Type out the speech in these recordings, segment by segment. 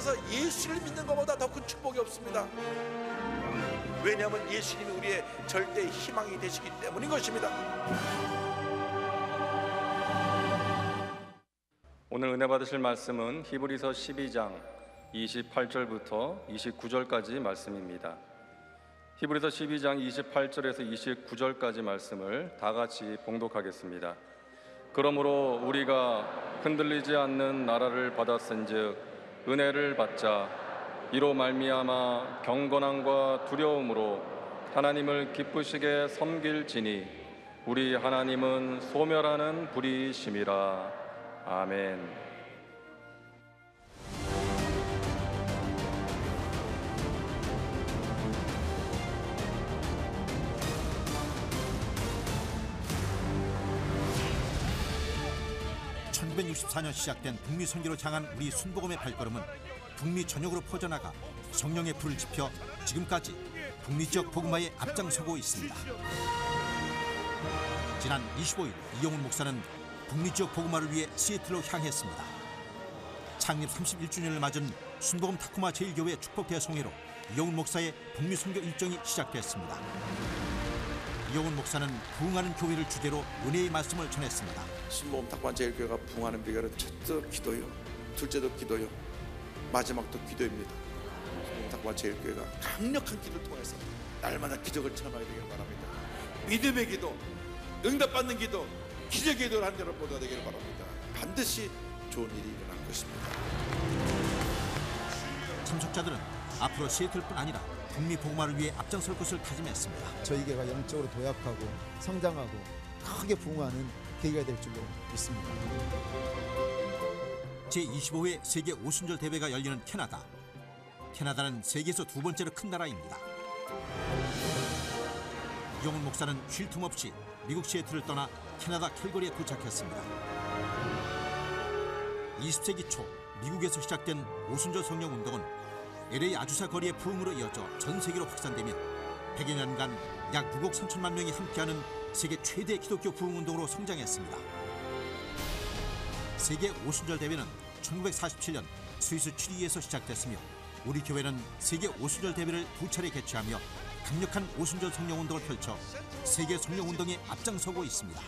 세상에서 예수를 믿는 것보다 더 큰 축복이 없습니다. 왜냐하면 예수님이 우리의 절대 희망이 되시기 때문인 것입니다. 오늘 은혜 받으실 말씀은 히브리서 12장 28절부터 29절까지 말씀입니다. 히브리서 12장 28절에서 29절까지 말씀을 다 같이 봉독하겠습니다. 그러므로 우리가 흔들리지 않는 나라를 받았은즉 은혜를 받자. 이로 말미암아 경건함과 두려움으로 하나님을 기쁘시게 섬길지니 우리 하나님은 소멸하는 불이심이라. 아멘. (1964년) 시작된 북미 선교로 향한 우리 순복음의 발걸음은 북미 전역으로 퍼져나가 성령의 불을 지펴 지금까지 북미 지역 복음화에 앞장서고 있습니다. 지난 25일 이용훈 목사는 북미 지역 복음화를 위해 시애틀로 향했습니다. 창립 31주년을 맞은 순복음 타코마 제1교회 축복 대송회로 이용훈 목사의 북미 선교 일정이 시작됐습니다. 이용훈 목사는 부흥하는 교회를 주제로 은혜의 말씀을 전했습니다. 순복음 타코마 제1교회가 부흥하는 비결은 첫째도 기도요, 둘째도 기도요, 마지막도 기도입니다. 순복음 타코마 제1교회가 강력한 기도를 통해서 날마다 기적을 체험하게 되길 바랍니다. 믿음의 기도, 응답받는 기도, 기적의 기도를 한 대로 모두가 되기를 바랍니다. 반드시 좋은 일이 일어날 것입니다. 참석자들은 앞으로 시애틀뿐 아니라 북미 복음화를 위해 앞장설 것을 다짐했습니다. 저희 교회가 영적으로 도약하고 성장하고 크게 부흥하는 계기가 될 줄로 믿습니다. 제25회 세계 오순절 대회가 열리는 캐나다. 캐나다는 세계에서 두 번째로 큰 나라입니다. 이용훈 목사는 쉴 틈 없이 미국 시애틀을 떠나 캐나다 캘거리에 도착했습니다. 20세기 초 미국에서 시작된 오순절 성령 운동은 LA 아주사 거리의 부흥으로 이어져 전 세계로 확산되며 100여 년간 약 6억 3천만 명이 함께하는 세계 최대 기독교 부흥 운동으로 성장했습니다. 세계 오순절 대회는 1947년 스위스 취리히에서 시작됐으며 우리 교회는 세계 오순절 대회를 2차례 개최하며 강력한 오순절 성령 운동을 펼쳐 세계 성령 운동에 앞장서고 있습니다.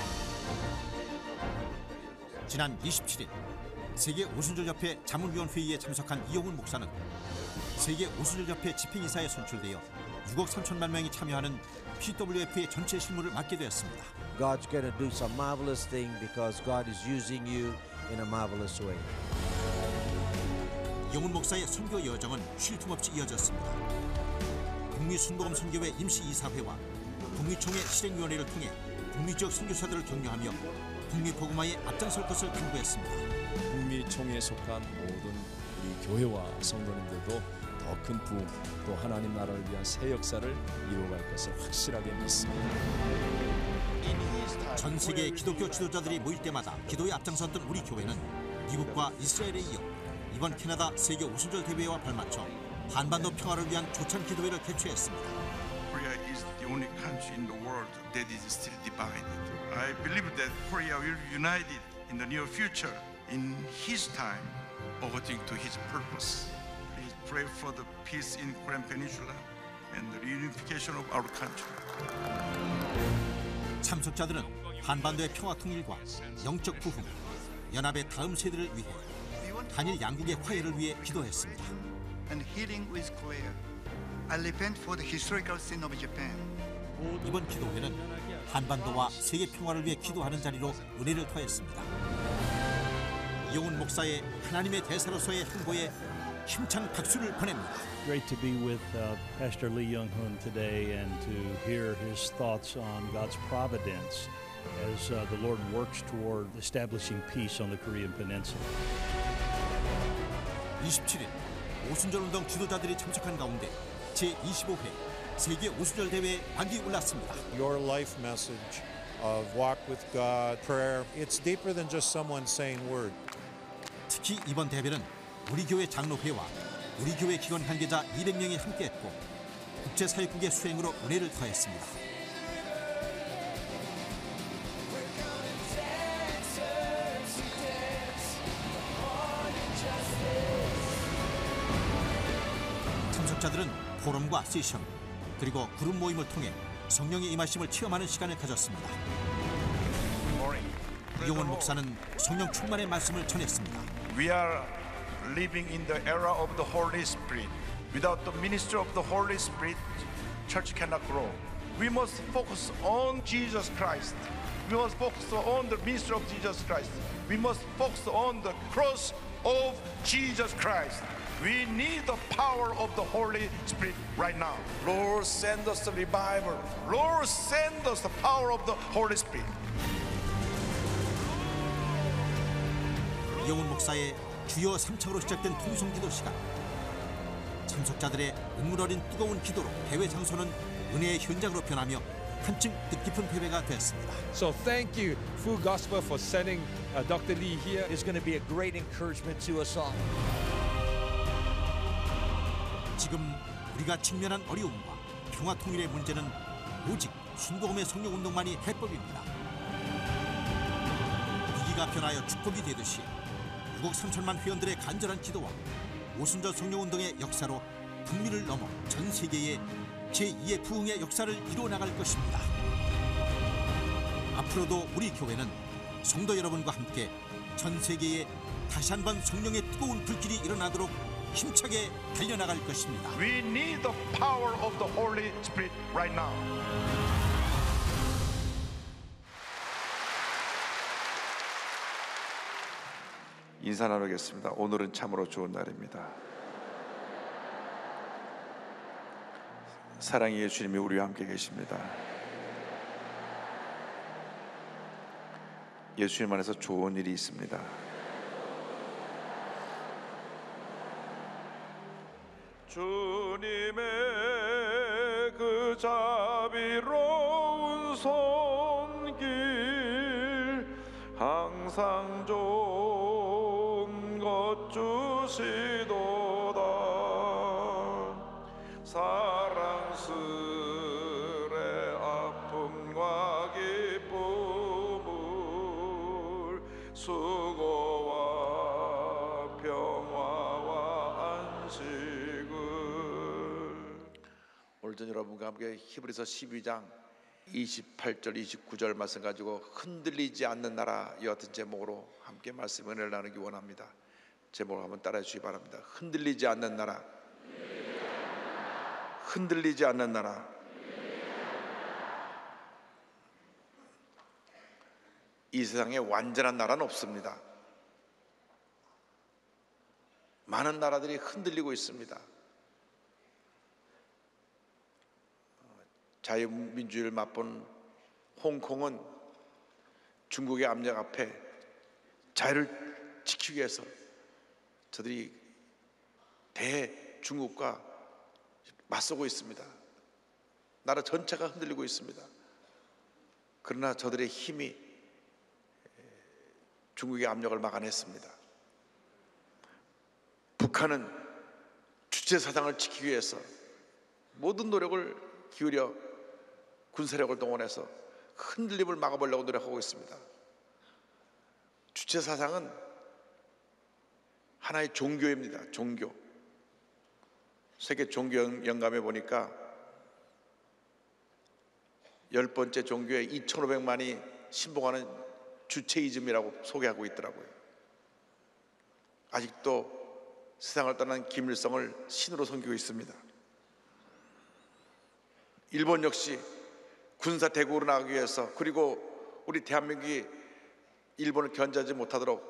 지난 27일 세계 오순절협회 자문위원회의에 참석한 이용훈 목사는 세계 오순절협회 집행이사에 선출되어 6억 3천만 명이 참여하는 PWF의 전체 실무를 맡게 되었습니다. God's going to do some marvelous thing because God is using you in a marvelous way. 이용훈 목사의 선교 여정은 쉴 틈 없이 이어졌습니다. 북미 순복음 선교회 임시이사회와 북미총회 실행위원회를 통해 북미 지역 선교사들을 격려하며 북미 복음화에 앞장설 것을 당부했습니다. 북미총회에 속한 모든 우리 교회와 성도님들도 더 큰 부흥, 또 하나님 나라를 위한 새 역사를 이루어갈 것을 확실하게 믿습니다. 전 세계 기독교 지도자들이 모일 때마다 기도에 앞장섰던 우리 교회는 미국과 이스라엘에 이어 이번 캐나다 세계 오순절 대회와 발맞춰 한반도 평화를 위한 조찬 기도회를 개최했습니다. Korea is the only country in the world that is still divided. I believe that Korea will be united in the near future in His time, according to His purpose. Please pray for the peace in Korean Peninsula and the reunification of our country. 참석자들은 한반도의 평화 통일과 영적 부흥, 연합의 다음 세대를 위해 한일 양국의 화해를 위해 기도했습니다. And healing with Korea. I repent for the historical sin of Japan. 이번 기도회는 한반도와 세계 평화를 위해 기도하는 자리로 은혜를 더했습니다. 이용훈 목사의 하나님의 대사로서의 행보에 힘찬 박수를 보냅니다. Great to be with Pastor Lee Young-hoon today and to hear his thoughts on God's providence as the Lord works toward establishing peace on the Korean Peninsula. 27일 오순절 운동 지도자들이 참석한 가운데 제25회 세계 오순절 대회에 막이 올랐습니다. Your life message of walk with God, prayer, it's deeper than just someone saying word. 특히 이번 대회는 우리 교회 장로회와 우리 교회 기관 관계자 200명이 함께했고 국제사역국의 수행으로 은혜를 더했습니다. 참석자들은 포럼과 세션 그리고 그룹 모임을 통해 성령의 임하심을 체험하는 시간을 가졌습니다. 이용훈 목사는 성령 충만의 말씀을 전했습니다. We are living in the era of the Holy Spirit. Without the ministry of the Holy Spirit, church cannot grow. We must focus on Jesus Christ. We must focus on the ministry of Jesus Christ. We must focus on the cross of Jesus Christ. We need the power of the Holy Spirit right now. Lord, send us the revival. Lord, send us the power of the Holy Spirit. 이용훈 목사의 주여 3창으로 시작된 통성기도 시간. 참석자들의 눈물 어린 뜨거운 기도로 대회 장소는 은혜의 현장으로 변하며 한층 뜻깊은 대회가 됐습니다. So thank you, Full Gospel, for sending Dr. Lee here. It's going to be a great encouragement to us all. 지금 우리가 직면한 어려움과 평화 통일의 문제는 오직 순복음의 성령 운동만이 해법입니다. 위기가 변하여 축복이 되듯이 6억 3천만 회원들의 간절한 기도와 오순절 성령 운동의 역사로 북미를 넘어 전 세계에 제2의 부흥의 역사를 이루어 나갈 것입니다. 앞으로도 우리 교회는 성도 여러분과 함께 전 세계에 다시 한번 성령의 뜨거운 불길이 일어나도록 힘차게 달려나갈 것입니다. We need the power of the Holy Spirit right now. 인사 나누겠습니다. 오늘은 참으로 좋은 날입니다. 사랑의 예수님이 우리와 함께 계십니다. 예수님 안에서 좋은 일이 있습니다. 주님의 그 자비로운 손길 항상 좋은 것 주시도다. 사랑스레 아픔과 기쁨을 수고와 평화와 안식을. 오늘 전 여러분과 함께 히브리서 12장 28절 29절 말씀 가지고 흔들리지 않는 나라 이 같은 제목으로 함께 말씀 은혜를 나누기 원합니다. 제목을 한번 따라해 주시기 바랍니다. 흔들리지 않는 나라, 흔들리지 않는 나라. 이 세상에 완전한 나라는 없습니다. 많은 나라들이 흔들리고 있습니다. 자유민주주의를 맛본 홍콩은 중국의 압력 앞에 자유를 지키기 위해서 저들이 대중국과 맞서고 있습니다. 나라 전체가 흔들리고 있습니다. 그러나 저들의 힘이 중국의 압력을 막아냈습니다. 북한은 주체사상을 지키기 위해서 모든 노력을 기울여 군사력을 동원해서 흔들림을 막아보려고 노력하고 있습니다. 주체사상은 하나의 종교입니다. 종교. 세계 종교 영감에 보니까 10번째 종교에 2,500만이 신봉하는 주체이즘이라고 소개하고 있더라고요. 아직도 세상을 떠난 김일성을 신으로 섬기고 있습니다. 일본 역시 군사 대국으로 나가기 위해서, 그리고 우리 대한민국이 일본을 견제하지 못하도록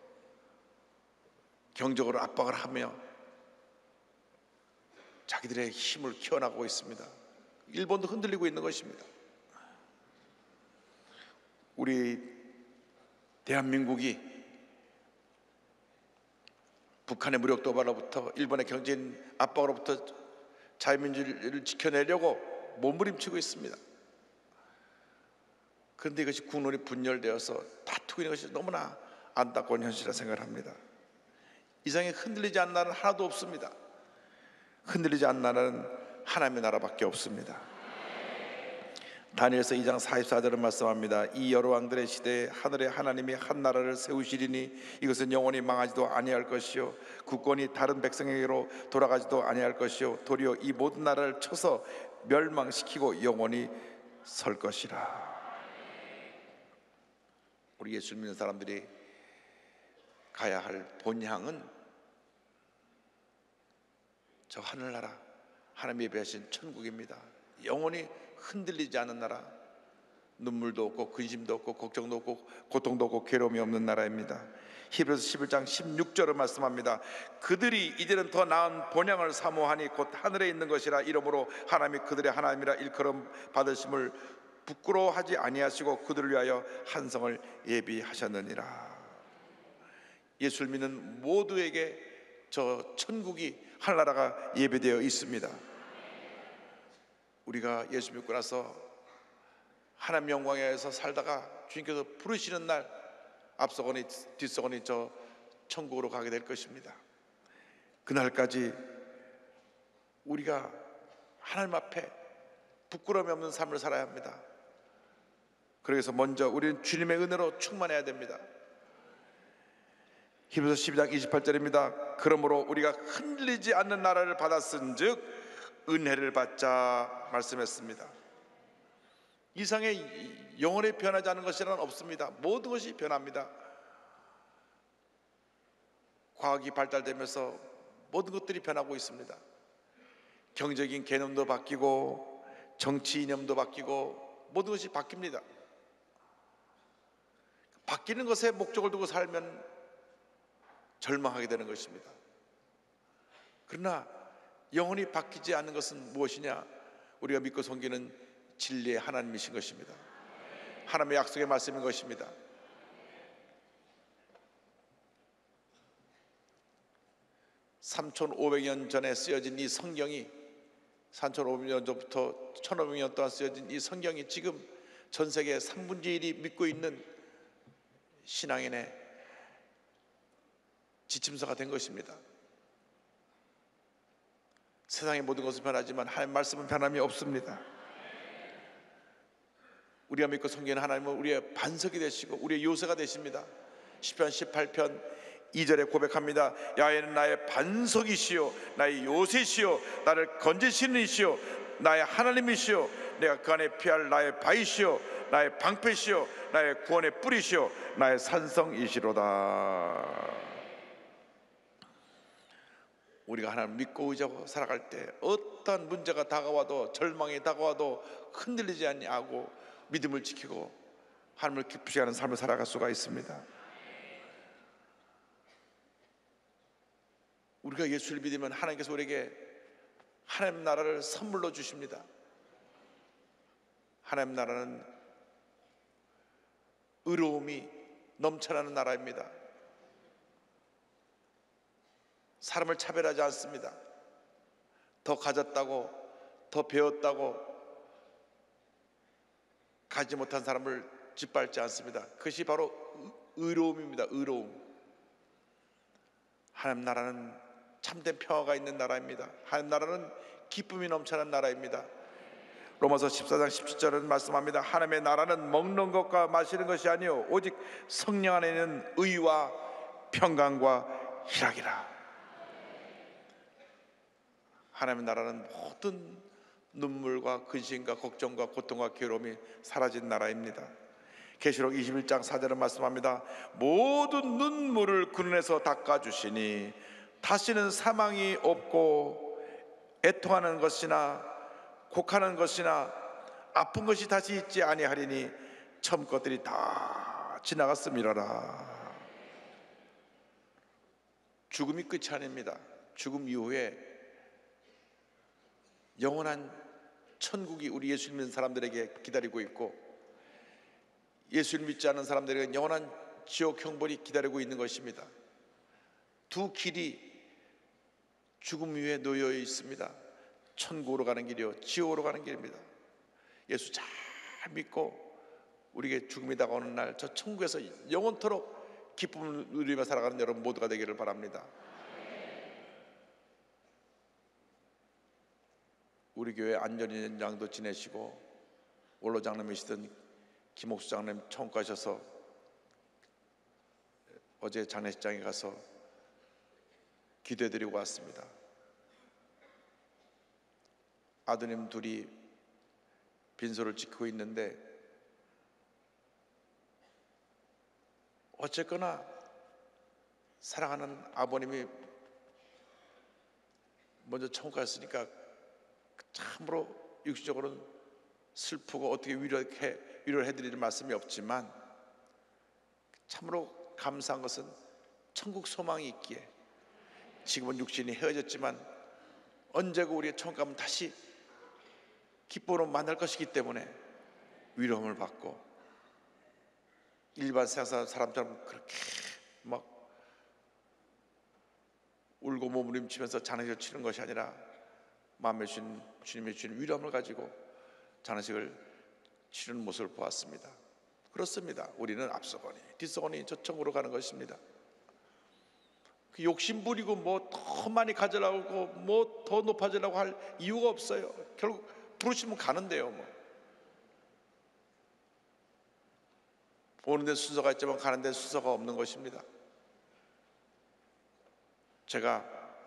경적으로 압박을 하며 자기들의 힘을 키워나가고 있습니다. 일본도 흔들리고 있는 것입니다. 우리 대한민국이 북한의 무력 도발로부터, 일본의 경제인 압박으로부터 자유민주주의를 지켜내려고 몸부림치고 있습니다. 그런데 이것이 국론이 분열되어서 다투고 있는 것이 너무나 안타까운 현실이라 생각을 합니다. 이 세상에 흔들리지 않는 나라는 하나도 없습니다. 흔들리지 않는 나라는 하나님의 나라밖에 없습니다. 다니엘서 2장 44절은 말씀합니다. 이 여러 왕들의 시대에 하늘의 하나님이 한 나라를 세우시리니 이것은 영원히 망하지도 아니할 것이요 국권이 다른 백성에게로 돌아가지도 아니할 것이요 도리어 이 모든 나라를 쳐서 멸망시키고 영원히 설 것이라. 우리 예수 믿는 사람들이 가야 할 본향은 저 하늘나라, 하나님이 예배하신 천국입니다. 영원히 흔들리지 않은 나라, 눈물도 없고 근심도 없고 걱정도 없고 고통도 없고 괴로움이 없는 나라입니다. 히브리서 11장 16절을 말씀합니다. 그들이 이제는 더 나은 본향을 사모하니 곧 하늘에 있는 것이라. 이러므로 하나님이 그들의 하나님이라 일컬음 받으심을 부끄러워하지 아니하시고 그들을 위하여 한 성을 예비하셨느니라. 예수를 믿는 모두에게 저 천국이 하늘나라가 예배되어 있습니다. 우리가 예수 믿고 나서 하나님 영광에서 살다가 주님께서 부르시는 날 앞서거니 뒤서거니 저 천국으로 가게 될 것입니다. 그날까지 우리가 하나님 앞에 부끄러움이 없는 삶을 살아야 합니다. 그래서 먼저 우리는 주님의 은혜로 충만해야 됩니다. 히브리서 12장 28절입니다. 그러므로 우리가 흔들리지 않는 나라를 받았은즉 은혜를 받자 말씀했습니다. 이상의 영원히 변하지 않는 것이란 없습니다. 모든 것이 변합니다. 과학이 발달되면서 모든 것들이 변하고 있습니다. 경제적인 개념도 바뀌고 정치 이념도 바뀌고 모든 것이 바뀝니다. 바뀌는 것에 목적을 두고 살면 절망하게 되는 것입니다. 그러나 영원히 바뀌지 않는 것은 무엇이냐? 우리가 믿고 섬기는 진리의 하나님이신 것입니다. 하나님의 약속의 말씀인 것입니다. (3500년) 전에 쓰여진 이 성경이 3500년 전부터 1500년 동안 쓰여진 이 성경이 지금 전 세계 1/3 믿고 있는 신앙인의 지침서가 된 것입니다. 세상의 모든 것은 변하지만 하나님의 말씀은 변함이 없습니다. 우리가 믿고 섬기는 하나님은 우리의 반석이 되시고 우리의 요새가 되십니다. 시편 18편 2절에 고백합니다. 야훼는 나의 반석이시요 나의 요새시요 나를 건지시는 이시요 나의 하나님이시요 내가 그 안에 피할 나의 바위시요 나의 방패시요 나의 구원의 뿌리시요 나의 산성이시로다. 우리가 하나님 믿고 의지하고 살아갈 때 어떠한 문제가 다가와도 절망이 다가와도 흔들리지 아니하고 믿음을 지키고 하나님을 기쁘시게 하는 삶을 살아갈 수가 있습니다. 우리가 예수를 믿으면 하나님께서 우리에게 하나님 나라를 선물로 주십니다. 하나님 나라는 의로움이 넘쳐나는 나라입니다. 사람을 차별하지 않습니다. 더 가졌다고 더 배웠다고 가지 못한 사람을 짓밟지 않습니다. 그것이 바로 의로움입니다. 의로움. 하나님 나라는 참된 평화가 있는 나라입니다. 하나님 나라는 기쁨이 넘쳐나는 나라입니다. 로마서 14장 17절은 말씀합니다. 하나님의 나라는 먹는 것과 마시는 것이 아니요 오직 성령 안에 있는 의와 평강과 희락이라. 하나님의 나라는 모든 눈물과 근심과 걱정과 고통과 괴로움이 사라진 나라입니다. 계시록 21장 4절은 말씀합니다. 모든 눈물을 그 눈에서 닦아주시니 다시는 사망이 없고 애통하는 것이나 곡하는 것이나 아픈 것이 다시 있지 아니하리니 처음 것들이 다 지나갔음이라라. 죽음이 끝이 아닙니다. 죽음 이후에 영원한 천국이 우리 예수 믿는 사람들에게 기다리고 있고 예수를 믿지 않는 사람들에게 영원한 지옥 형벌이 기다리고 있는 것입니다. 두 길이 죽음 위에 놓여 있습니다. 천국으로 가는 길이요 지옥으로 가는 길입니다. 예수 잘 믿고 우리에게 죽음이 다가오는 날 저 천국에서 영원토록 기쁨을 누리며 살아가는 여러분 모두가 되기를 바랍니다. 우리 교회 안전연장도 지내시고 원로 장로님이시던 김옥수 장로님 처음 가셔서 어제 장례식장에 가서 기도해드리고 왔습니다. 아드님 둘이 빈소를 지키고 있는데 어쨌거나 사랑하는 아버님이 먼저 천국 갔으니까 참으로 육신적으로는 슬프고 어떻게 위로를 해드릴 말씀이 없지만 참으로 감사한 것은 천국 소망이 있기에 지금은 육신이 헤어졌지만 언제고 우리의 천국 가면 다시 기쁨으로 만날 것이기 때문에 위로함을 받고 일반 세상 사람처럼 그렇게 막 울고 몸부림치면서 장례식을 치는 것이 아니라 마음에 주신 주님이 주신 위로함을 가지고 장례식을 치르는 모습을 보았습니다. 그렇습니다. 우리는 앞서거니 뒤서거니 저 천국으로 가는 것입니다. 그 욕심 부리고 뭐 더 많이 가지려고 뭐 더 높아지려고 할 이유가 없어요. 결국 부르시면 가는데요. 뭐 오는 데 순서가 있지만 가는 데 순서가 없는 것입니다. 제가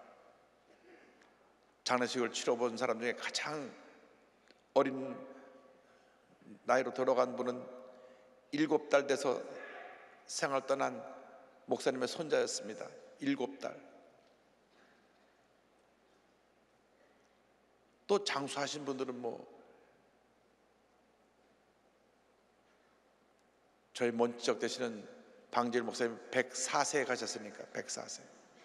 장례식을 치러본 사람 중에 가장 어린 나이로 돌아간 분은 7달 돼서 생을 떠난 목사님의 손자였습니다. 7달. 또 장수하신 분들은 뭐 저희 먼지적 되시는 방지일 목사님 104세에 가셨으니까 104세.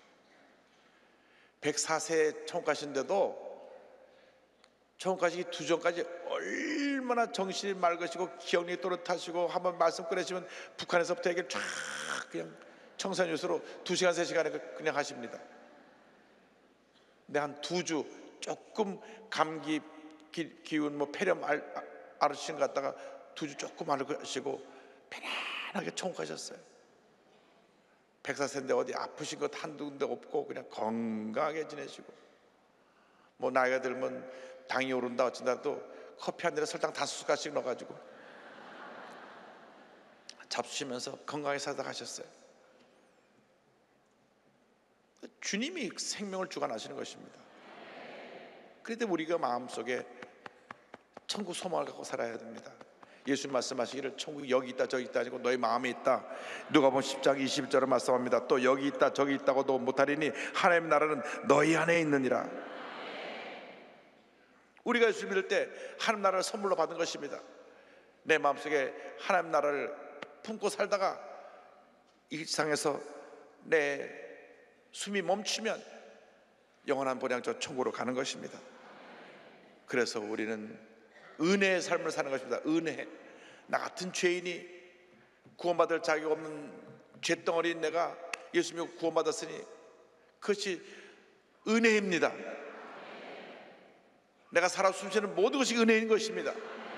104세에 천국 가신데도 천국 가시기 2전까지 얼마나 정신이 맑으시고 기억력이 또렷하시고 한번 말씀 꺼내시면 북한에서부터 얘기를 쫙 그냥 청산 뉴스로 2시간 3시간에 그냥 하십니다. 근데 한 2주 조금 감기 기운 뭐 폐렴 앓으신 것 같다가 2주 조금 앓으시고 편안하게 천국 가셨어요. 104세인데 어디 아프신 것 한두 군데 없고 그냥 건강하게 지내시고 뭐 나이가 들면 당이 오른다 어쩐다 또 커피 한 잔에 설탕 5숟가락씩 넣어가지고 잡수시면서 건강하게 살다 가셨어요. 주님이 생명을 주관하시는 것입니다. 그런데 우리가 마음속에 천국 소망을 갖고 살아야 됩니다. 예수님 말씀하시기를 천국이 여기 있다 저기 있다 아니고 너희 마음에 있다. 누가복음 10장 21절을 말씀합니다. 또 여기 있다 저기 있다고도 못하리니 하나님의 나라는 너희 안에 있느니라. 우리가 예수 믿을 때 하나님 나라를 선물로 받은 것입니다. 내 마음속에 하나님 나라를 품고 살다가 이 세상에서 내 숨이 멈추면 영원한 본향 저 천국으로 가는 것입니다. 그래서 우리는 은혜의 삶을 사는 것입니다. 은혜. 나 같은 죄인이 구원받을 자격 없는 죄덩어리인 내가 예수 믿고 구원받았으니 그것이 은혜입니다. 내가 살아 숨쉬는 모든 것이 은혜인 것입니다.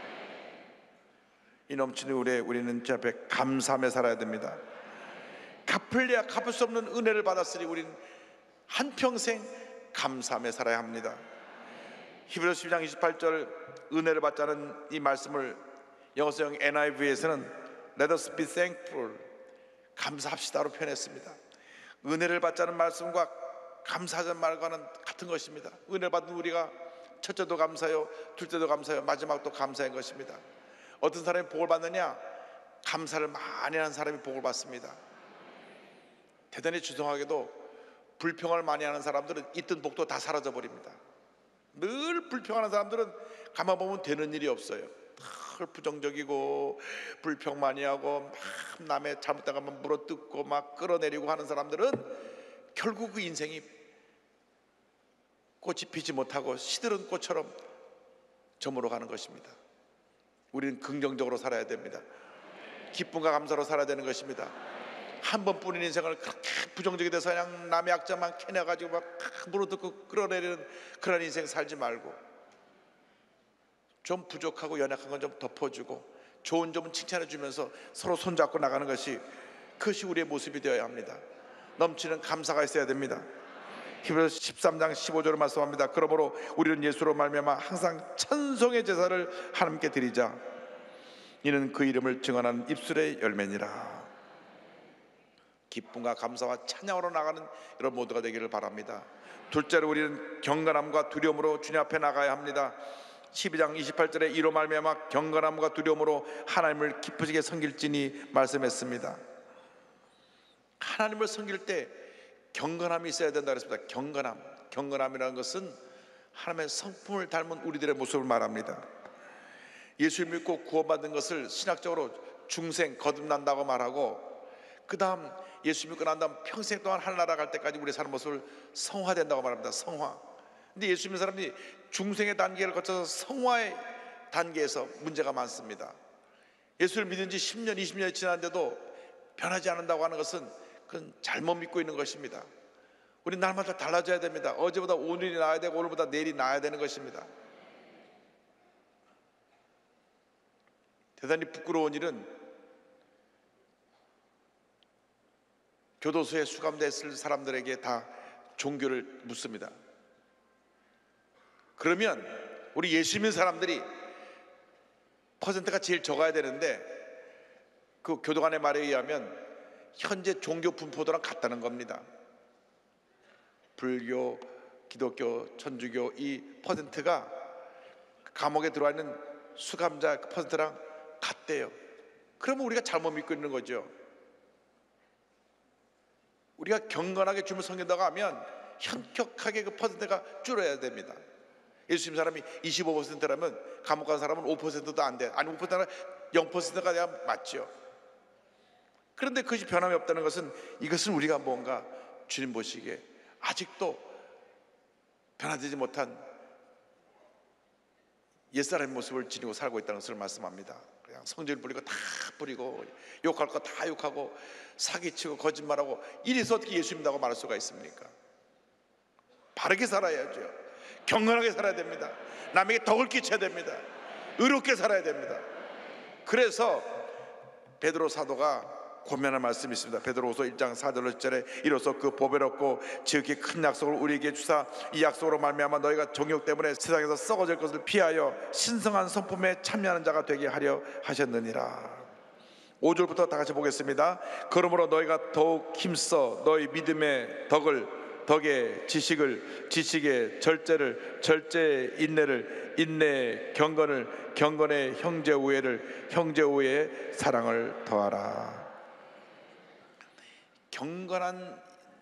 이 넘치는 우리는 제 앞에 감사하며 살아야 됩니다. 갚을래야 갚을 수 없는 은혜를 받았으니 우리는 한평생 감사하며 살아야 합니다. 히브리서 12장 28절 은혜를 받자는 이 말씀을 영어성 NIV에서는 Let us be thankful, 감사합시다로 표현했습니다. 은혜를 받자는 말씀과 감사하자는 말과는 같은 것입니다. 은혜를 받은 우리가 첫째도 감사요, 둘째도 감사요, 마지막도 감사인 것입니다. 어떤 사람이 복을 받느냐? 감사를 많이 하는 사람이 복을 받습니다. 대단히 죄송하게도 불평을 많이 하는 사람들은 있던 복도 다 사라져 버립니다. 늘 불평하는 사람들은 가만 보면 되는 일이 없어요. 늘 부정적이고 불평 많이 하고 막 남의 잘못당하면 물어뜯고 막 끌어내리고 하는 사람들은 결국 그 인생이 꽃이 피지 못하고 시들은 꽃처럼 저물어가는 것입니다. 우리는 긍정적으로 살아야 됩니다. 기쁨과 감사로 살아야 되는 것입니다. 한 번뿐인 인생을 그렇게 부정적이 돼서 그냥 남의 약점만 캐내가지고 막 물어뜯고 끌어내리는 그런 인생 살지 말고 좀 부족하고 연약한 건 좀 덮어주고 좋은 점은 칭찬해주면서 서로 손잡고 나가는 것이 그것이 우리의 모습이 되어야 합니다. 넘치는 감사가 있어야 됩니다. 히브리서 13장 15절을 말씀합니다. 그러므로 우리는 예수로 말미암아 항상 찬송의 제사를 하나님께 드리자. 이는 그 이름을 증언하는 입술의 열매니라. 기쁨과 감사와 찬양으로 나가는 여러분 모두가 되기를 바랍니다. 둘째로 우리는 경건함과 두려움으로 주님 앞에 나가야 합니다. 12장 28절에 이로 말미암아 경건함과 두려움으로 하나님을 기쁘시게 섬길지니 말씀했습니다. 하나님을 섬길 때 경건함이 있어야 된다 그랬습니다. 경건함이라는 것은 하나님의 성품을 닮은 우리들의 모습을 말합니다. 예수를 믿고 구원받은 것을 신학적으로 중생 거듭난다고 말하고, 그 다음 예수 믿고 난 다음 평생 동안 하늘나라 갈 때까지 우리 사는 모습을 성화된다고 말합니다. 성화. 근데 예수 믿는 사람이 중생의 단계를 거쳐서 성화의 단계에서 문제가 많습니다. 예수를 믿은 지 10년 20년이 지났는데도 변하지 않는다고 하는 것은 그건 잘못 믿고 있는 것입니다. 우리 날마다 달라져야 됩니다. 어제보다 오늘이 나아야 되고 오늘보다 내일이 나아야 되는 것입니다. 대단히 부끄러운 일은 교도소에 수감됐을 사람들에게 다 종교를 묻습니다. 그러면 우리 예수 믿는 사람들이 퍼센트가 제일 적어야 되는데, 그 교도관의 말에 의하면 현재 종교 분포도랑 같다는 겁니다. 불교, 기독교, 천주교 이 퍼센트가 감옥에 들어와 있는 수감자 퍼센트랑 같대요. 그러면 우리가 잘못 믿고 있는 거죠. 우리가 경건하게 주님을 섬긴다고 하면 현격하게 그 퍼센트가 줄어야 됩니다. 예수 믿는 사람이 25%라면 감옥 간 사람은 5%도 안 돼. 아니 5%나 0%가 돼야 맞죠. 그런데 그것이 변함이 없다는 것은, 이것은 우리가 뭔가 주님 보시기에 아직도 변화되지 못한 옛사람의 모습을 지니고 살고 있다는 것을 말씀합니다. 그냥 성질 부리고 다 부리고, 욕할 거 다 욕하고, 사기치고 거짓말하고, 이래서 어떻게 예수 믿는다고 말할 수가 있습니까? 바르게 살아야죠. 경건하게 살아야 됩니다. 남에게 덕을 끼쳐야 됩니다. 의롭게 살아야 됩니다. 그래서 베드로 사도가 고면한 말씀이 있습니다. 베드로후서 1장 4절 5절에 이로써 그 보배롭고 지극히 큰 약속을 우리에게 주사 이 약속으로 말미암아 너희가 정욕 때문에 세상에서 썩어질 것을 피하여 신성한 성품에 참여하는 자가 되게 하려 하셨느니라. 5절부터 다 같이 보겠습니다. 그러므로 너희가 더욱 힘써 너희 믿음의 덕에 지식에 절제를, 절제에 인내에 경건에 형제 우애에 사랑을 더하라. 경건한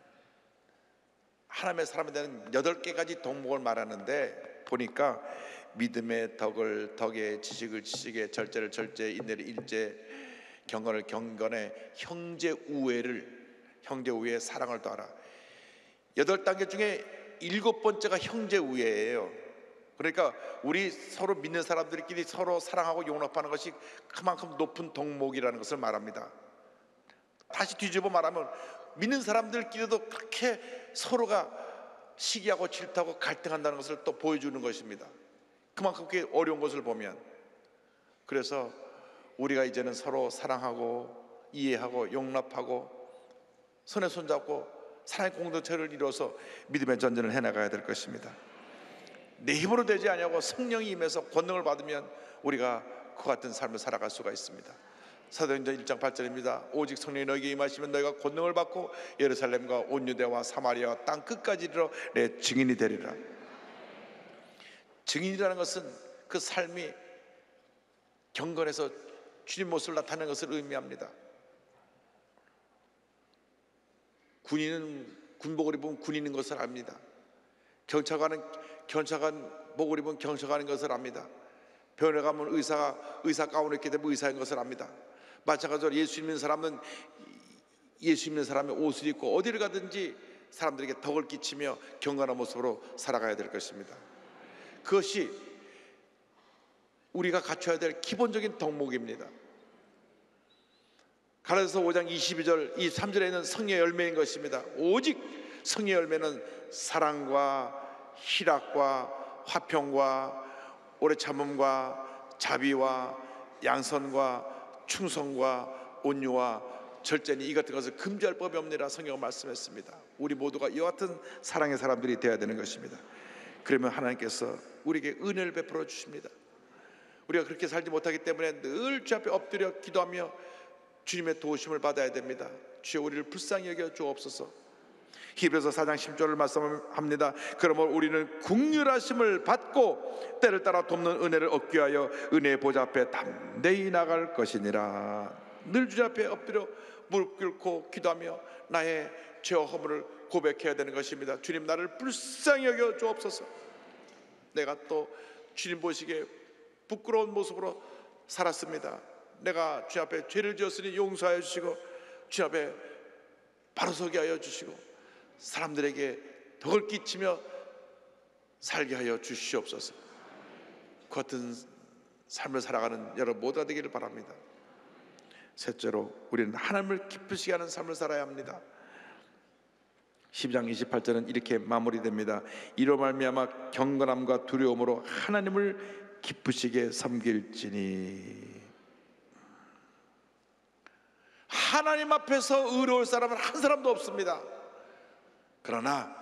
하나님의 사람에 대한 8개까지 덕목을 말하는데, 보니까 믿음의 덕에 지식에 절제를 절제에 인내를 인제 경건에 형제 우애에 사랑을 더하라. 8단계 중에 7번째가 형제 우애예요. 그러니까 우리 서로 믿는 사람들끼리 서로 사랑하고 용납하는 것이 그만큼 높은 덕목이라는 것을 말합니다. 다시 뒤집어 말하면 믿는 사람들끼리도 그렇게 서로가 시기하고 질투하고 갈등한다는 것을 또 보여주는 것입니다. 그만큼 그게 어려운 것을 보면. 그래서 우리가 이제는 서로 사랑하고 이해하고 용납하고 손에 손잡고 사랑의 공동체를 이루어서 믿음의 전쟁을 해나가야 될 것입니다. 내 힘으로 되지 아니하고 성령이 임해서 권능을 받으면 우리가 그 같은 삶을 살아갈 수가 있습니다. 사도행전 1장 8절입니다. 오직 성령이 너에게 임하시면 너희가 권능을 받고 예루살렘과 온 유대와 사마리아와 땅 끝까지 이르러 내 증인이 되리라. 증인이라는 것은 그 삶이 경건해서 주님 모습을 나타내는 것을 의미합니다. 군인은 군복을 입으면 군인인 것을 압니다. 경찰관은 경찰관복을 입으면 경찰관인 것을 압니다. 병원에 가면 의사 가운을 입게 되면 의사인 것을 압니다. 마찬가지로 예수 믿는 사람은 예수 믿는 사람의 옷을 입고 어디를 가든지 사람들에게 덕을 끼치며 경건한 모습으로 살아가야 될 것입니다. 그것이 우리가 갖춰야 될 기본적인 덕목입니다. 갈라디아서 5장 22절 23절에 있는 성령의 열매인 것입니다. 오직 성령의 열매는 사랑과 희락과 화평과 오래 참음과 자비와 양선과 충성과 온유와 절제니 이 같은 것을 금지할 법이 없느니라 성경은 말씀했습니다. 우리 모두가 이와 같은 사랑의 사람들이 되어야 되는 것입니다. 그러면 하나님께서 우리에게 은혜를 베풀어 주십니다. 우리가 그렇게 살지 못하기 때문에 늘 주 앞에 엎드려 기도하며 주님의 도우심을 받아야 됩니다. 주여 우리를 불쌍히 여겨 주옵소서. 히브리서 4장 10절을 말씀합니다. 그러므로 우리는 긍휼하심을 받고 때를 따라 돕는 은혜를 얻기 위하여 은혜의 보좌 앞에 담대히 나갈 것이니라. 늘 주 앞에 엎드려 무릎 꿇고 기도하며 나의 죄와 허물을 고백해야 되는 것입니다. 주님, 나를 불쌍히 여겨 주옵소서. 내가 또 주님 보시기에 부끄러운 모습으로 살았습니다. 내가 주 앞에 죄를 지었으니 용서하여 주시고 주 앞에 바로 서게 하여 주시고 사람들에게 덕을 끼치며 살게 하여 주시옵소서. 그 같은 삶을 살아가는 여러분 모두가 되기를 바랍니다. 셋째로 우리는 하나님을 기쁘시게 하는 삶을 살아야 합니다. 12장 28절은 이렇게 마무리됩니다. 이로 말미암아 경건함과 두려움으로 하나님을 기쁘시게 섬길지니. 하나님 앞에서 의로울 사람은 한 사람도 없습니다. 그러나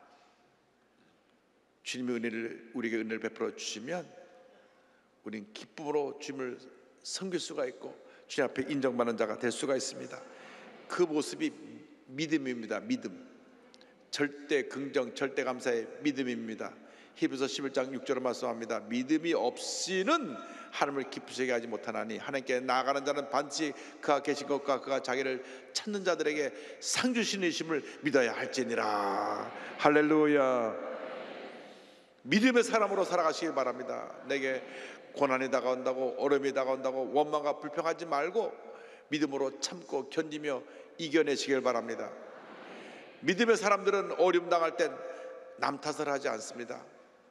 주님의 우리에게 은혜를 베풀어 주시면 우리는 기쁨으로 주님을 섬길 수가 있고 주님 앞에 인정받는 자가 될 수가 있습니다. 그 모습이 믿음입니다. 믿음. 절대 긍정, 절대 감사의 믿음입니다. 히브리서 11장 6절을 말씀합니다. 믿음이 없이는 하나님을 기쁘시게 하지 못하나니 하나님께 나아가는 자는 반드시 그가 계신 것과 그가 자기를 찾는 자들에게 상 주시는 믿어야 할지니라. 할렐루야. 믿음의 사람으로 살아가시길 바랍니다. 내게 고난이 다가온다고, 어려움이 다가온다고 원망과 불평하지 말고 믿음으로 참고 견디며 이겨내시길 바랍니다. 믿음의 사람들은 어려움 당할 땐 남 탓을 하지 않습니다.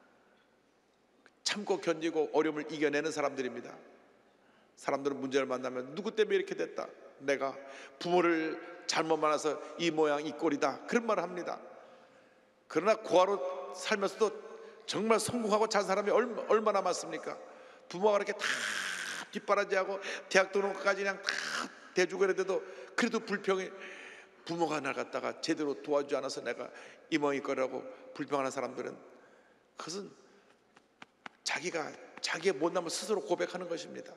참고 견디고 어려움을 이겨내는 사람들입니다. 사람들은 문제를 만나면 누구 때문에 이렇게 됐다, 내가 부모를 잘못 만나서 이 모양 이 꼴이다, 그런 말을 합니다. 그러나 고아로 살면서도 정말 성공하고 잘 사람이 얼마나 많습니까? 부모가 그렇게 다 뒷바라지하고 대학 들어오는 것까지 그냥 다 대주고 그래도 그래도 불평이, 부모가 날 갖다가 제대로 도와주지 않아서 내가 이 모양이 거라고 불평하는 사람들은 그것은 자기의 못남을 스스로 고백하는 것입니다.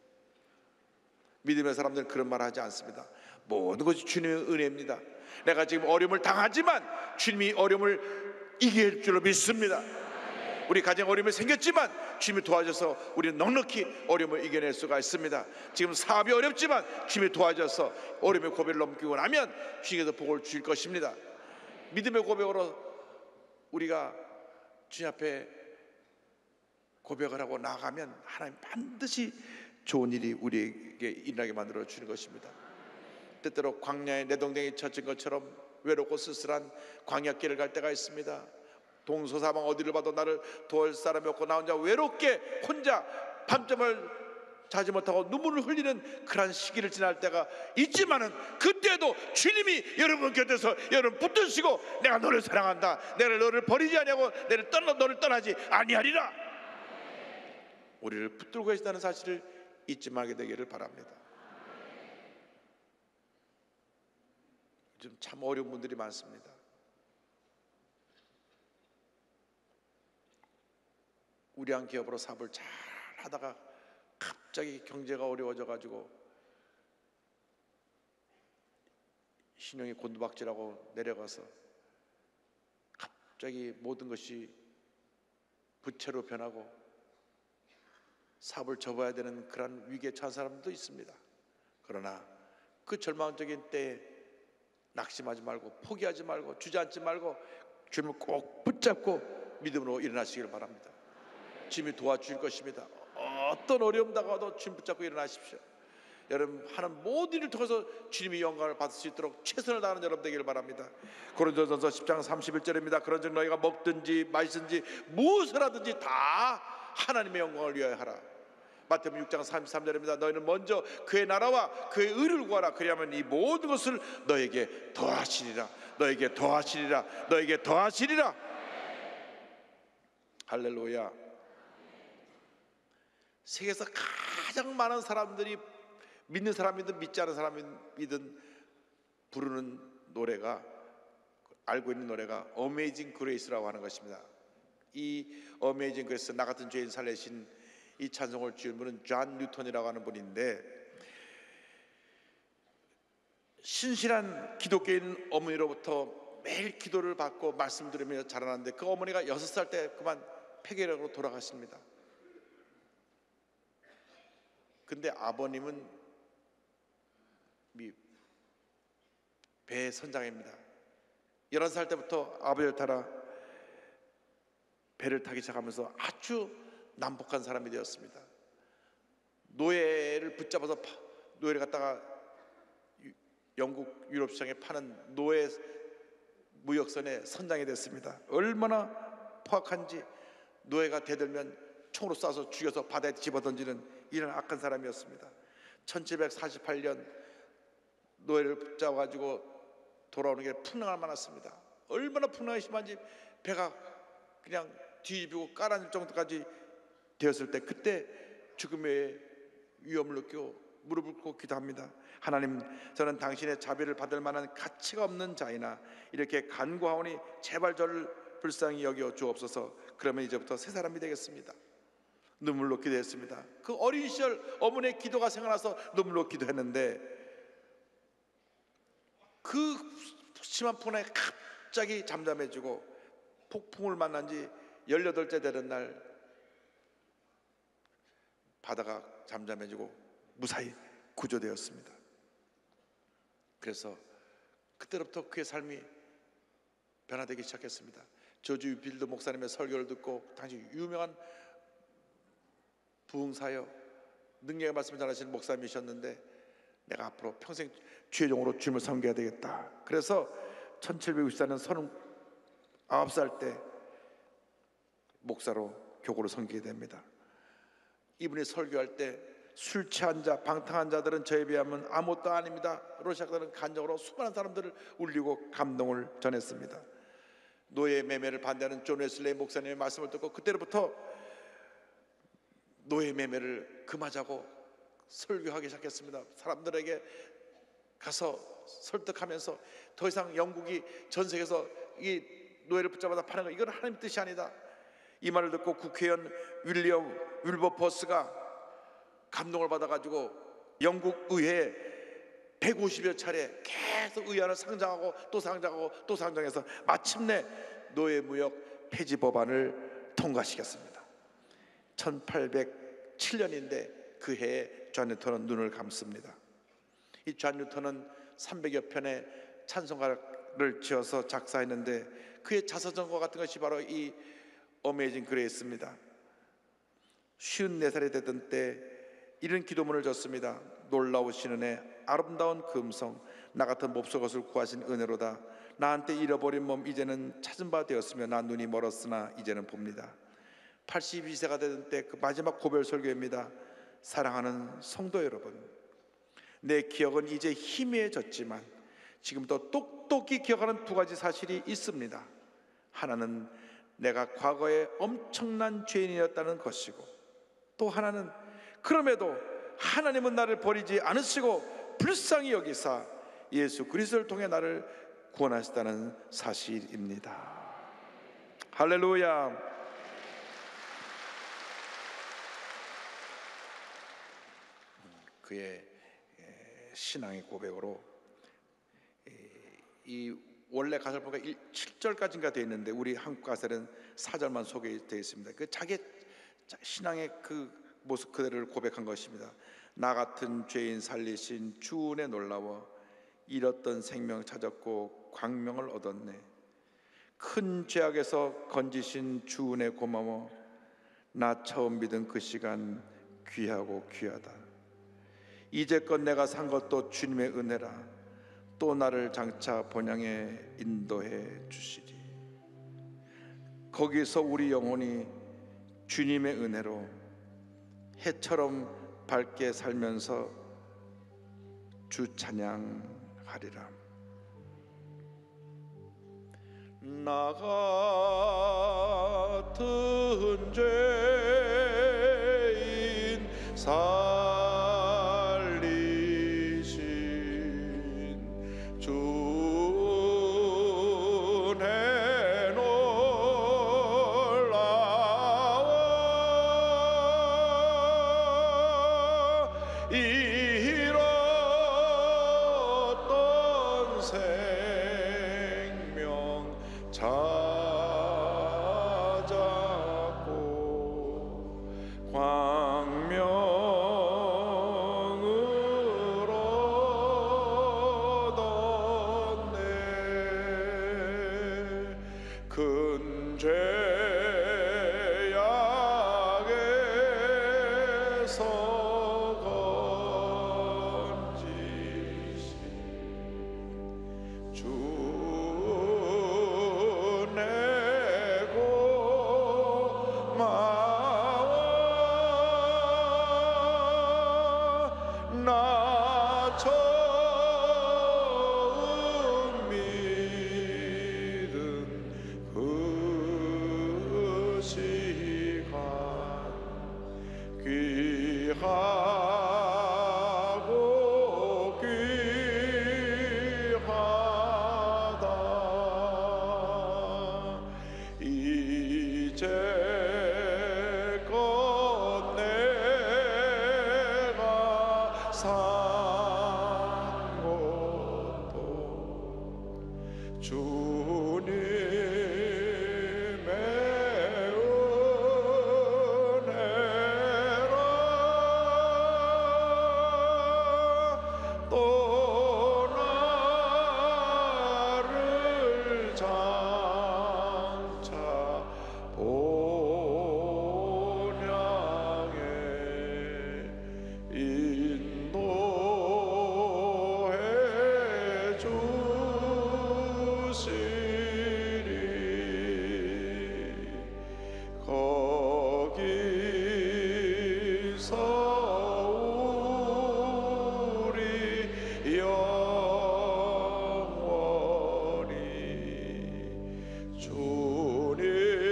믿음의 사람들은 그런 말 하지 않습니다. 모든 것이 주님의 은혜입니다. 내가 지금 어려움을 당하지만 주님이 어려움을 이길 줄로 믿습니다. 우리 가정에 어려움이 생겼지만 주님이 도와줘서 우리는 넉넉히 어려움을 이겨낼 수가 있습니다. 지금 사업이 어렵지만 주님이 도와줘서 어려움의 고비를 넘기고 나면 주님께서 복을 주실 것입니다. 믿음의 고백으로 우리가 주님 앞에 고백을 하고 나가면 하나님 반드시 좋은 일이 우리에게 일어나게 만들어 주는 것입니다. 때때로 광야에 내동댕이 젖은 것처럼 외롭고 쓸쓸한 광야길을 갈 때가 있습니다. 동서사방 어디를 봐도 나를 도울 사람이 없고 나 혼자 외롭게 혼자 밤잠을 자지 못하고 눈물을 흘리는 그런 시기를 지날 때가 있지만은 그때도 주님이 여러분 곁에서 여러분 붙드시고 내가 너를 사랑한다, 내가 너를 버리지 아니하고 너를 떠나지 아니하리라, 우리를 붙들고 계시다는 사실을 잊지 말게 되기를 바랍니다. 요즘 참 어려운 분들이 많습니다. 우리한 기업으로 사업을 잘 하다가 갑자기 경제가 어려워져 가지고 신용이 곤두박질하고 내려가서 갑자기 모든 것이 부채로 변하고 사업을 접어야 되는 그런 위기에 처한 사람도 있습니다. 그러나 그 절망적인 때에 낙심하지 말고 포기하지 말고 주저앉지 말고 주님을 꼭 붙잡고 믿음으로 일어나시길 바랍니다. 주님이 도와주실 것입니다. 어떤 어려움 다가와도 주님 붙잡고 일어나십시오. 여러분 하는 모든 일을 통해서 주님이 영광을 받을 수 있도록 최선을 다하는 여러분 되기를 바랍니다. 고린도전서 10장 31절입니다. 그런즉 너희가 먹든지 마시든지 무엇을 하든지 다 하나님의 영광을 위하여 하라. 마태복음 6장 33절입니다. 너희는 먼저 그의 나라와 그의 의를 구하라. 그리하면 이 모든 것을 너에게 더하시리라. 너에게 더하시리라. 너에게 더하시리라. 할렐루야. 세계에서 가장 많은 사람들이 믿는 사람이든 믿지 않은 사람이든 부르는 노래가, 알고 있는 노래가 어메이징 그레이스라고 하는 것입니다. 이 어메이징 그레이스, 나 같은 죄인 살리신 이 찬송을 지은 분은 존 뉴턴이라고 하는 분인데, 신실한 기독교인 어머니로부터 매일 기도를 받고 말씀 들으며 자라났는데, 그 어머니가 6살 때 그만 폐결핵으로 돌아가십니다. 근데 아버님은 배 선장입니다. 11살 때부터 아버지를 따라 배를 타기 시작하면서 아주 남복한 사람이 되었습니다. 노예를 붙잡아서 노예를 갖다가 영국 유럽 시장에 파는 노예 무역선의 선장이 됐습니다. 얼마나 포악한지, 노예가 대들면 총으로 쏴서 죽여서 바다에 집어던지는 이런 악한 사람이었습니다. 1748년 노예를 붙잡아가지고 돌아오는 게 풍랑을 만났습니다. 얼마나 풍랑이 심한지 배가 그냥 뒤집히고 깔아질 정도까지 되었을 때, 그때 죽음의 위험을 느끼고 무릎을 꿇고 기도합니다. 하나님, 저는 당신의 자비를 받을 만한 가치가 없는 자이나 이렇게 간구하오니 제발 저를 불쌍히 여겨 주옵소서. 그러면 이제부터 새 사람이 되겠습니다. 눈물로 기도했습니다. 그 어린 시절 어머니의 기도가 생각나서 눈물로 기도했는데, 그 심한 풍랑에 갑자기 잠잠해지고 폭풍을 만난 지 18째 되는 날 바다가 잠잠해지고 무사히 구조되었습니다. 그래서 그때부터 그의 삶이 변화되기 시작했습니다. 저주 유필드 목사님의 설교를 듣고, 당시 유명한 부흥사역 능력의 말씀을 전하시는 목사님이셨는데, 내가 앞으로 평생 주의 종으로 주님을 섬겨야 되겠다. 그래서 1764년 39살 때 목사로 교구를 섬기게 됩니다. 이분이 설교할 때 술 취한 자, 방탕한 자들은 저에 비하면 아무것도 아닙니다 로 시작하는 간증으로 수많은 사람들을 울리고 감동을 전했습니다. 노예 매매를 반대하는 존 웨슬레이 목사님의 말씀을 듣고 그때부터 노예 매매를 금하자고 설교하기 시작했습니다. 사람들에게 가서 설득하면서 더 이상 영국이 전 세계에서 이 노예를 붙잡아다 파는 거, 이건 하나님 뜻이 아니다. 이 말을 듣고 국회의원 윌리엄 윌버포스가 감동을 받아가지고 영국 의회에 150여 차례 계속 의안을 상정하고 또 상정하고 또 상정해서 마침내 노예무역 폐지 법안을 통과시켰습니다. 1807년인데 그 해에 존 뉴턴은 눈을 감습니다. 이 존 뉴턴은 300여 편의 찬송가를 지어서 작사했는데, 그의 자서전과 같은 것이 바로 이 어메이징 그레이스입니다. 54살이 되던 때 이런 기도문을 졌습니다. 놀라우신 은혜, 아름다운 금성, 나 같은 몹쓸 것을 구하신 은혜로다. 나한테 잃어버린 몸 이제는 찾은 바 되었으며 나 눈이 멀었으나 이제는 봅니다. 82세가 되던 때 그 마지막 고별 설교입니다. 사랑하는 성도 여러분, 내 기억은 이제 희미해졌지만 지금도 똑똑히 기억하는 2가지 사실이 있습니다. 하나는 내가 과거에 엄청난 죄인이었다는 것이고, 또 하나는 그럼에도 하나님은 나를 버리지 않으시고 불쌍히 여기사 예수 그리스도를 통해 나를 구원하셨다는 사실입니다. 할렐루야. 그의 신앙의 고백으로 이 원래 가사를 보니까 7절까지인가 되어 있는데 우리 한국 가사는 4절만 소개되어 있습니다. 그 자기 신앙의 그 모습 그대로를 고백한 것입니다. 나 같은 죄인 살리신 주 은혜 놀라워 잃었던 생명 찾았고 광명을 얻었네. 큰 죄악에서 건지신 주 은혜 고마워. 나 처음 믿은 그 시간 귀하고 귀하다. 이제껏 내가 산 것도 주님의 은혜라. 또 나를 장차 본향에 인도해 주시리. 거기서 우리 영혼이 주님의 은혜로 해처럼 밝게 살면서 주 찬양하리라. 나 같은 죄인 살리신 주 은혜 놀라워. 찾았고 광명을 얻었네. 큰 죄악에서 건지시 주 내고 마와 나 처음 믿은 그 시간 귀하고 귀하다. 이제껏 내가 산 것도 주님의 은혜라. 또 나를 장차 본향에 인도해 주시리. 거기서 우리 영원히 주님의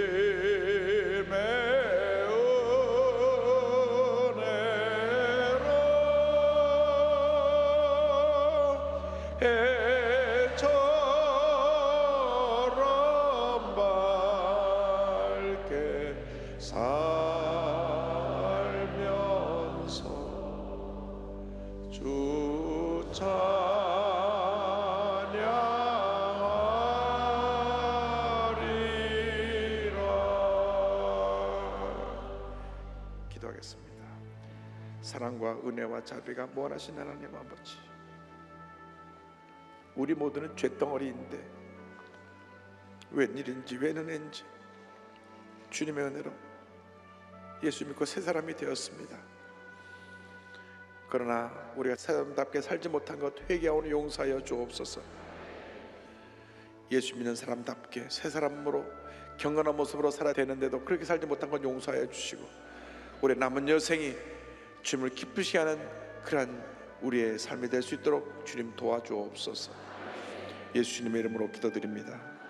은혜로 해처럼 밝게 살면서 주 찬양하리라. 기도하겠습니다. 사랑과 은혜와 자비가 무한하신 하나님 아버지, 우리 모두는 죄덩어리인데 웬일인지 웬은혜인지 주님의 은혜로 예수 믿고 새 사람이 되었습니다. 그러나 우리가 사람답게 살지 못한 것 회개하오니 용서하여 주옵소서. 예수 믿는 사람답게 새 사람으로 경건한 모습으로 살아야 되는데도 그렇게 살지 못한 건 용서하여 주시고, 우리 남은 여생이 주님을 기쁘시게 하는 그러한 우리의 삶이 될 수 있도록 주님 도와주옵소서. 예수님의 이름으로 기도드립니다.